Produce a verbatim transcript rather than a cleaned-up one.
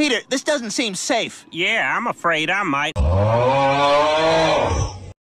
Peter, this doesn't seem safe. Yeah, I'm afraid I might.